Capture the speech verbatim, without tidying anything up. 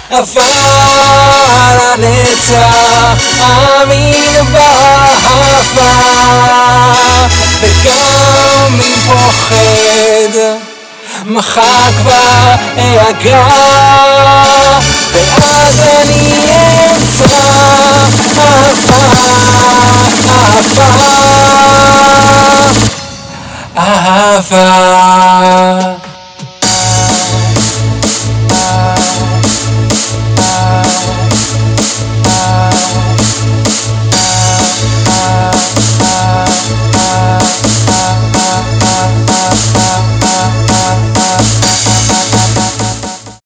אבל הנצח אמין באהבה, וגם אם פוחד מחר כבר אגע, ואז אני אמצא אהבה, אהבה.